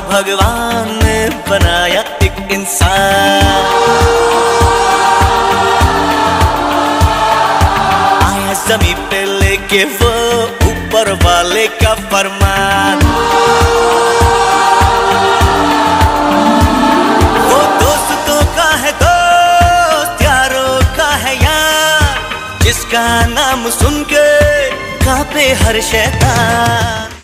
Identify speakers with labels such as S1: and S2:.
S1: भगवान ने बनाया एक इंसान। आया ज़मीन पे लेके वो ऊपर वाले का फरमान। वो दोस्तों का है दोस्त, यारों का है यार, जिसका नाम सुन के कांपे हर शैतान।